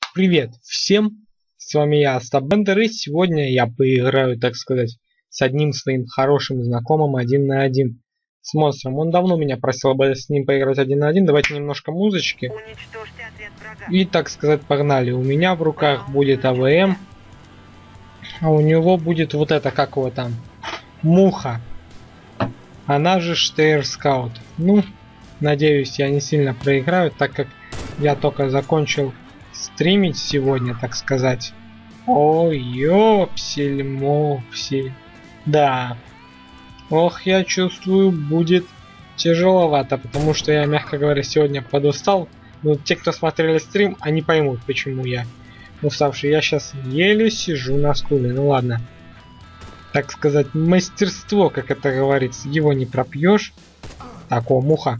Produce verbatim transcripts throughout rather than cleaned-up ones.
Привет всем, с вами я, Астабендер, и сегодня я поиграю, так сказать, с одним своим хорошим знакомым один на один. С монстром. Он давно меня просил бы с ним поиграть один на один. Давайте немножко музычки. И, так сказать, погнали. У меня в руках будет АВМ, а у него будет вот это, как его там, Муха. Она же Штейр Скаут. Ну, надеюсь, я не сильно проиграю, так как я только закончил стримить сегодня, так сказать. Ой, ёпсель-мопсель. Да. Ох, я чувствую, будет тяжеловато, потому что я, мягко говоря, сегодня подустал. Но те, кто смотрели стрим, они поймут, почему я уставший. Я сейчас еле сижу на стуле. Ну ладно. Так сказать, мастерство, как это говорится, его не пропьешь. Так, о, муха.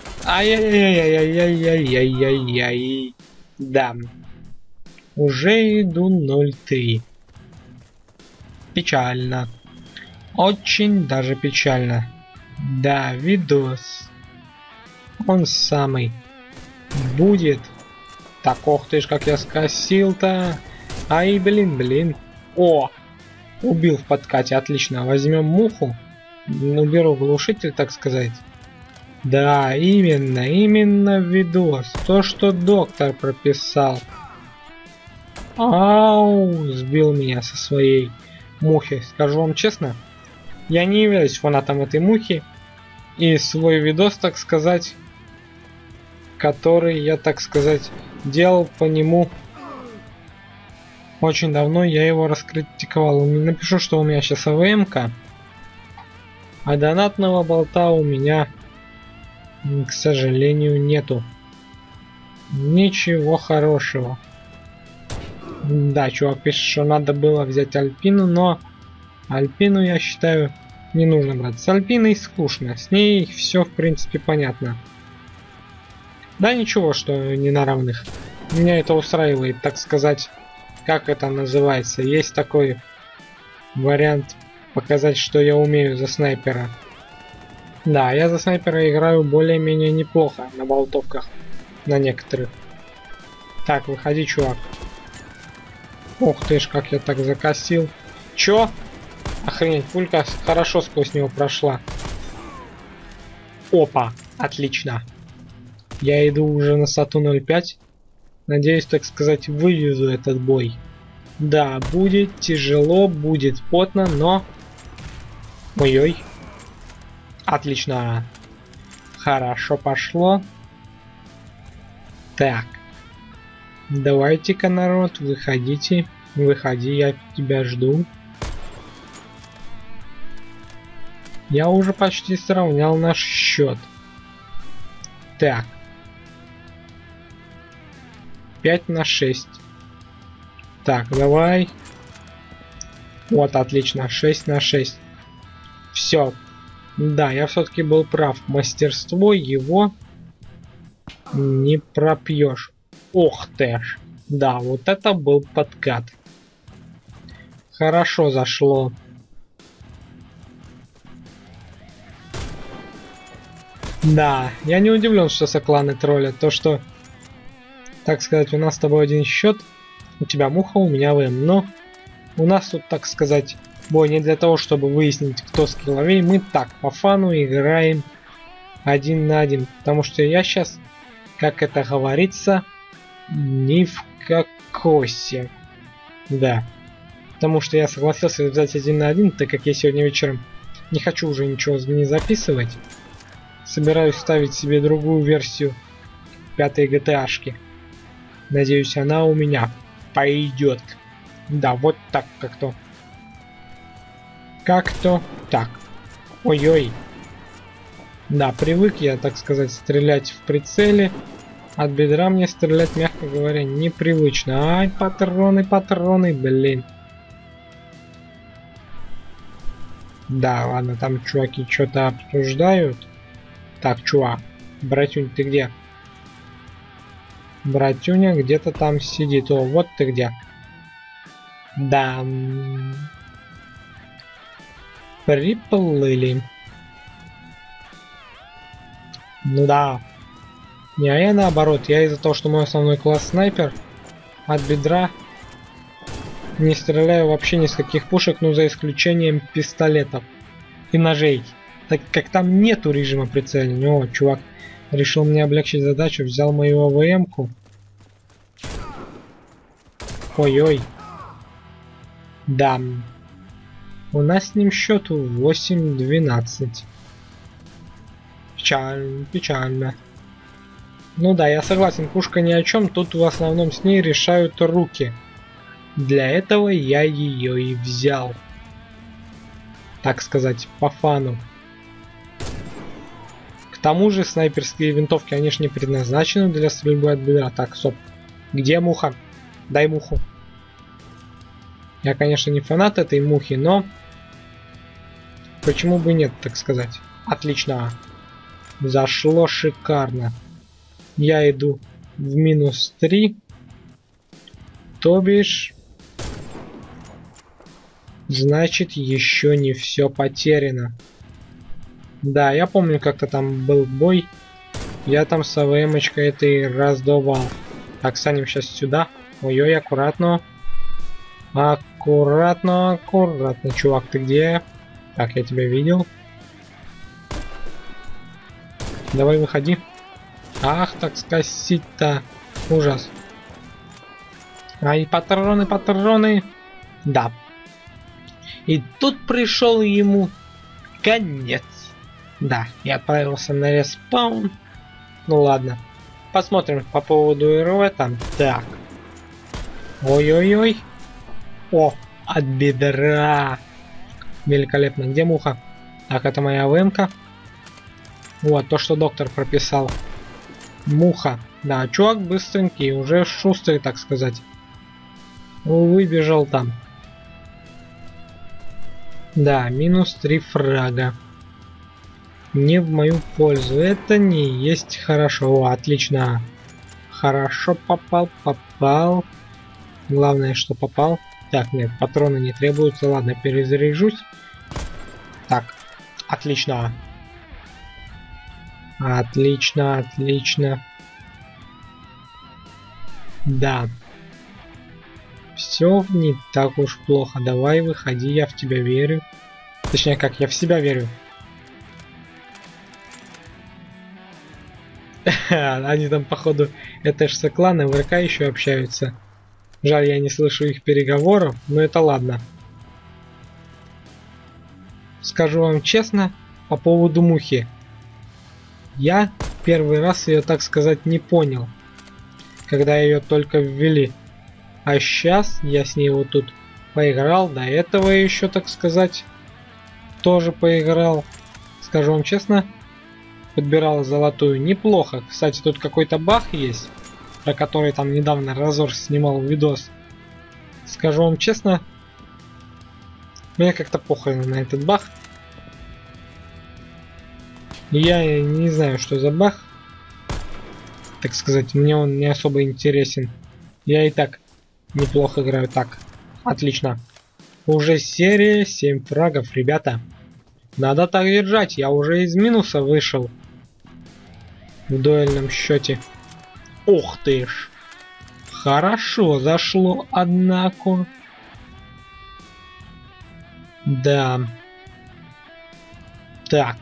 Ай-яй-яй-яй-яй-яй-яй-яй-яй. Да. Уже иду ноль три. Печально. Очень даже печально. Да, видос. Он самый. Будет. Так, ох ты ж, как я скосил-то. Ай, блин, блин. О! Убил в подкате, отлично. Возьмем муху. Уберу глушитель, так сказать. Да, именно, именно видос. То, что доктор прописал. Ау, сбил меня со своей мухи. Скажу вам честно, я не являюсь фанатом этой мухи. И свой видос, так сказать, который я, так сказать, делал по нему очень давно, я его раскритиковал. Напишу, что у меня сейчас АВМ-ка, а донатного болта у меня, к сожалению, нету. Ничего хорошего. Да, чувак пишет, что надо было взять Альпину, но Альпину, я считаю, не нужно брать. С Альпиной скучно, с ней все в принципе понятно. Да ничего, что не на равных. Меня это устраивает, так сказать, как это называется. Есть такой вариант показать, что я умею за снайпера. Да, я за снайпера играю более-менее неплохо на болтовках, на некоторых. Так, выходи, чувак. Ух ты ж, как я так закосил. Чё? Охренеть, пулька хорошо сквозь него прошла. Опа, отлично. Я иду уже на стату ноль пять. Надеюсь, так сказать, вывезу этот бой. Да, будет тяжело, будет потно, но... Ой-ой. Отлично. Хорошо пошло. Так. Давайте-ка, народ, выходите. Выходи, я тебя жду. Я уже почти сравнял наш счет. Так. пять на шесть. Так, давай. Вот, отлично. шесть на шесть. Все. Да, я все-таки был прав. Мастерство его не пропьешь. Ох ты ж. Да, вот это был подкат. Хорошо зашло. Да, я не удивлен, что сокланы троллят. То, что, так сказать, у нас с тобой один счет. У тебя муха, у меня ВМ. Но у нас тут, так сказать, бой не для того, чтобы выяснить, кто скилловей. Мы так, по фану играем один на один. Потому что я сейчас, как это говорится, ни в кокосе. Да. Потому что я согласился взять один на один, так как я сегодня вечером не хочу уже ничего не записывать. Собираюсь ставить себе другую версию пятой джи ти эй-шки. Надеюсь, она у меня пойдет. Да, вот так как-то. Как-то так. Ой-ой. Да, привык я, так сказать, стрелять в прицеле. От бедра мне стрелять, мягко говоря, непривычно. Ай, патроны, патроны, блин. Да, ладно, там чуваки что-то обсуждают. Так, чувак, братюнь, ты где? Братюня где-то там сидит. О, вот ты где. Да. Приплыли. Ну да. Не, а я наоборот. Я из-за того, что мой основной класс снайпер, от бедра не стреляю вообще ни с каких пушек, ну за исключением пистолетов и ножей. Так как там нету режима прицеливания. О, чувак решил мне облегчить задачу, взял мою АВМ-ку. Ой-ой. Да. У нас с ним счет восемь двенадцать. Печально, печально. Ну да, я согласен, пушка ни о чем, тут в основном с ней решают руки. Для этого я ее и взял. Так сказать, по фану. К тому же снайперские винтовки, они ж не предназначены для стрельбы от бедра. Так, стоп. Где муха? Дай муху. Я, конечно, не фанат этой мухи, но почему бы нет, так сказать. Отлично. Зашло шикарно. Я иду в минус три. То бишь, значит, еще не все потеряно. Да, я помню, как-то там был бой. Я там с АВМ-очкой этой раздавал. Так, станем сейчас сюда. Ой-ой, аккуратно. Аккуратно, аккуратно. Чувак, ты где? Так, я тебя видел. Давай, выходи. Ах, так скосить-то. Ужас. Ай, патроны, патроны. Да. И тут пришел ему конец. Да, я отправился на респаун. Ну ладно. Посмотрим по поводу РВ там. Так. Ой-ой-ой. О, от бедра. Великолепно. Где муха? Так, это моя АВМ-ка. Вот, то, что доктор прописал. Муха. Да, чувак быстренький, уже шустрый, так сказать. Выбежал там. Да, минус три фрага. Не в мою пользу. Это не есть хорошо. О, отлично. Хорошо попал, попал. Главное, что попал. Так, нет, патроны не требуются. Ладно, перезаряжусь. Так, отлично. Отлично, отлично. Да. Все не так уж плохо. Давай, выходи, я в тебя верю. Точнее, как, я в себя верю. Они там, походу, это ж кланы в РК еще общаются. Жаль, я не слышу их переговоров, но это ладно. Скажу вам честно, по поводу мухи. Я первый раз ее, так сказать, не понял, когда ее только ввели. А сейчас я с ней вот тут поиграл, до этого еще, так сказать, тоже поиграл. Скажу вам честно, подбирал золотую неплохо. Кстати, тут какой-то баг есть, про который там недавно Разор снимал видос. Скажу вам честно, мне как-то похуй на этот баг. Я не знаю, что за баг. Так сказать, мне он не особо интересен. Я и так неплохо играю. Так, отлично. Уже серия семь фрагов, ребята. Надо так держать. Я уже из минуса вышел в дуэльном счете. Ух ты ж. Хорошо зашло, однако. Да. Так.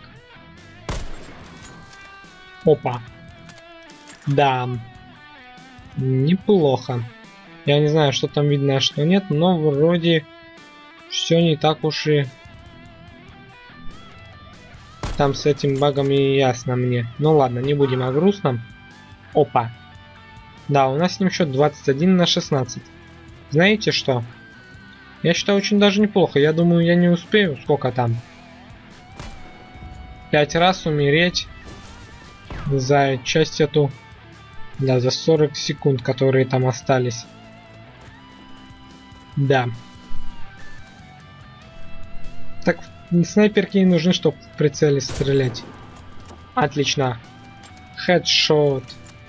Опа. Да. Неплохо. Я не знаю, что там видно, а что нет, но вроде все не так уж и там с этим багом и ясно мне. Ну ладно, не будем о грустном. Опа. Да, у нас с ним счет двадцать один на шестнадцать. Знаете что? Я считаю, очень даже неплохо. Я думаю, я не успею. Сколько там? Пять раз умереть за часть эту. Да, за сорок секунд, которые там остались. Да. Так, снайперки не нужны, чтобы в прицеле стрелять. Отлично. Хедшот.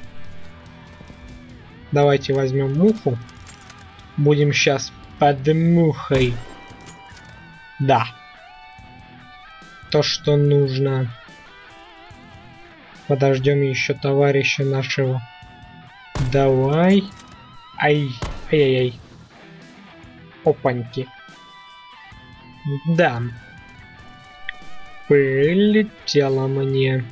Давайте возьмем муху. Будем сейчас под мухой. Да. То, что нужно. Подождем еще товарища нашего. Давай. Ай. Ай-яй-яй. Опаньки. Да. Прилетело мне.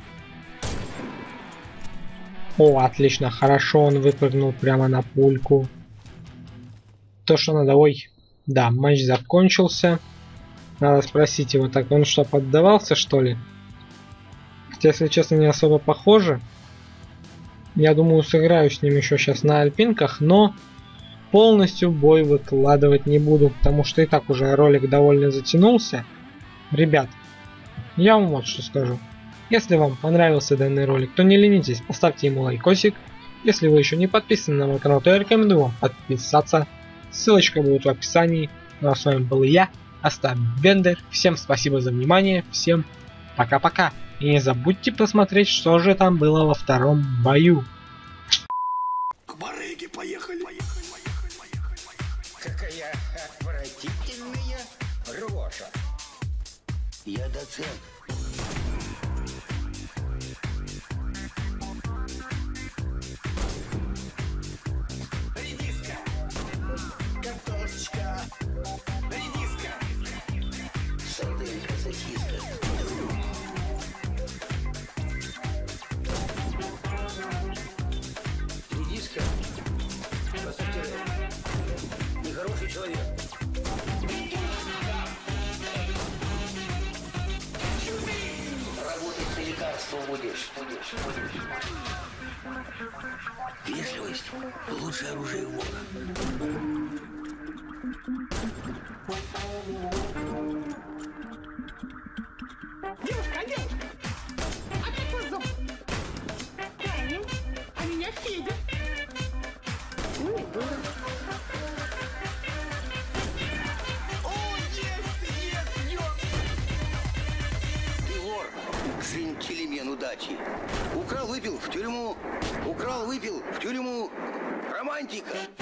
О, отлично. Хорошо, он выпрыгнул прямо на пульку. То, что надо. Ой. Да, матч закончился. Надо спросить его, так он что, поддавался, что ли? Хотя, если честно, не особо похоже. Я думаю, сыграю с ним еще сейчас на альпинках, но полностью бой выкладывать не буду, потому что и так уже ролик довольно затянулся. Ребят, я вам вот что скажу. Если вам понравился данный ролик, то не ленитесь, поставьте ему лайкосик. Если вы еще не подписаны на мой канал, то я рекомендую вам подписаться. Ссылочка будет в описании. Ну а с вами был я, Остап Бендер. Всем спасибо за внимание, всем пока-пока. И не забудьте посмотреть, что же там было во втором бою. К барыге поехали. Поехали, поехали, поехали, поехали. Какая отвратительная рожа. Я доцент. Редиска. Картошечка. Редиска. Сарделька, сосиска. Редиска. Поставьте. Нехороший человек. Работать ты лекарство будешь. Будешь, будешь. Вежливость – лучшее оружие вора. Девушка, девушка! А как вас зовут? Таня. А меня Федя. Ну и было. О, есть, есть, ёп! Ты вор, джентльмен удачи. Украл, выпил в тюрьму. Украл, выпил в тюрьму. Романтика.